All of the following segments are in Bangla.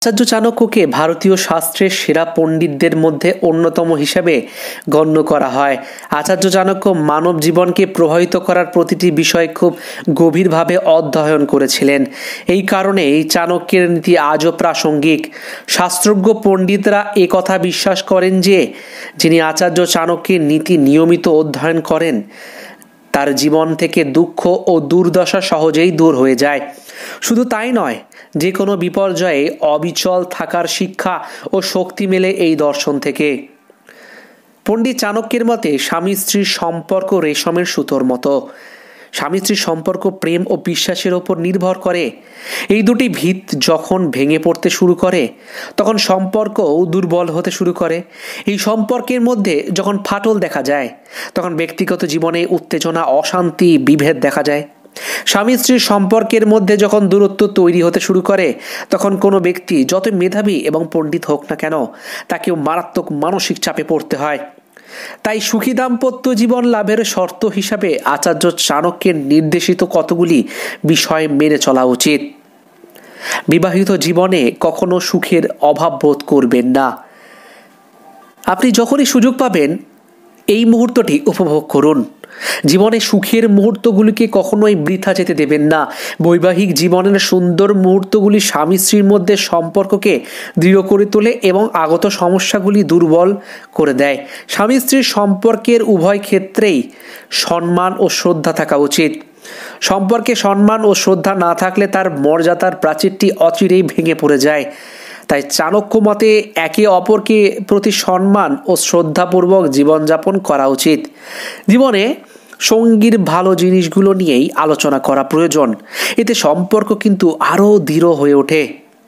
আচার্য চাণক্যকে ভারতীয় শাস্ত্রের সেরা পণ্ডিতদের মধ্যে অন্যতম হিসেবে গণ্য করা হয়। আচার্য চাণক্য মানব জীবনকে প্রভাবিত করার প্রতিটি বিষয় খুব গভীরভাবে অধ্যয়ন করেছিলেন। এই কারণেই চাণক্যের নীতি আজও প্রাসঙ্গিক। শাস্ত্রজ্ঞ পণ্ডিতরা একথা বিশ্বাস করেন যে যিনি আচার্য চাণক্যের নীতি নিয়মিত অধ্যয়ন করেন তার জীবন থেকে দুঃখ ও দুর্দশা সহজেই দূর হয়ে যায়। শুধু তাই নয়, যে কোনো বিপর্যয়ে অবিচল থাকার শিক্ষা ও শক্তি মেলে এই দর্শন থেকে। পণ্ডিত চাণক্যের মতে স্বামী স্ত্রীর সম্পর্ক রেশমের সুতোর মতো। স্বামী স্ত্রীর সম্পর্ক প্রেম ও বিশ্বাসের ওপর নির্ভর করে। এই দুটি ভিত যখন ভেঙে পড়তে শুরু করে তখন সম্পর্কও দুর্বল হতে শুরু করে। এই সম্পর্কের মধ্যে যখন ফাটল দেখা যায় তখন ব্যক্তিগত জীবনে উত্তেজনা, অশান্তি, বিভেদ দেখা যায়। স্বামী স্ত্রীর সম্পর্কের মধ্যে যখন দূরত্ব তৈরি হতে শুরু করে তখন কোনো ব্যক্তি যত মেধাবী এবং পণ্ডিত হোক না কেন তাকেও মারাত্মক মানসিক চাপে পড়তে হয়। তাই সুখী দাম্পত্য জীবন লাভের শর্ত হিসাবে আচার্য চাণক্যের নির্দেশিত কতগুলি বিষয় মেনে চলা উচিত। বিবাহিত জীবনে কখনো সুখের অভাব বোধ করবেন না। আপনি যখনই সুযোগ পাবেন এই মুহূর্তটি উপভোগ করুন। জীবনে সুখের মুহূর্তগুলিকে কখনোই বৃথা যেতে দেবেন না। বৈবাহিক জীবনের সুন্দর মুহূর্তগুলি স্বামী স্ত্রীর মধ্যে সম্পর্ককে দৃঢ় করে তোলে এবং আগত সমস্যাগুলি দুর্বল করে দেয়। স্বামী স্ত্রীর সম্পর্কের উভয় ক্ষেত্রেই সম্মান ও শ্রদ্ধা থাকা উচিত। সম্পর্কে সম্মান ও শ্রদ্ধা না থাকলে তার মর্যাদার প্রাচীরটি অচিরেই ভেঙে পড়ে যায়। তাই চাণক্য মতে একে অপরকে প্রতি সম্মান ও শ্রদ্ধাপূর্বক জীবনযাপন করা উচিত। জীবনে সঙ্গীর ভালো জিনিসগুলো নিয়েই আলোচনা করা প্রয়োজন। এতে সম্পর্ক কিন্তু আরও দৃঢ় হয়ে ওঠে।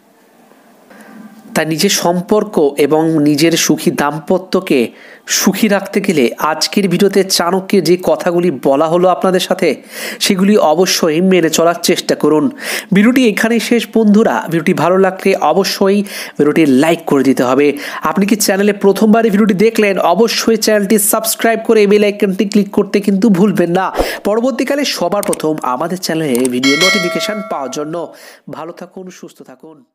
তাই নিজের সম্পর্ক এবং নিজের সুখী দাম্পত্যকে সুখী রাখতে গেলে আজকের ভিডিওতে চাণক্যের যে কথাগুলি বলা হলো আপনাদের সাথে সেগুলি অবশ্যই মেনে চলার চেষ্টা করুন। ভিডিওটি এখানেই শেষ বন্ধুরা। ভিডিওটি ভালো লাগলে অবশ্যই ভিডিওটি লাইক করে দিতে হবে। আপনি কি চ্যানেলে প্রথমবার ভিডিওটি দেখলেন অবশ্যই চ্যানেলটি সাবস্ক্রাইব করে বেল আইকনটি ক্লিক করতে কিন্তু ভুলবেন না, পরবর্তীকালে সবার প্রথম আমাদের চ্যানেলে ভিডিও নোটিফিকেশন পাওয়ার জন্য। ভালো থাকুন, সুস্থ থাকুন।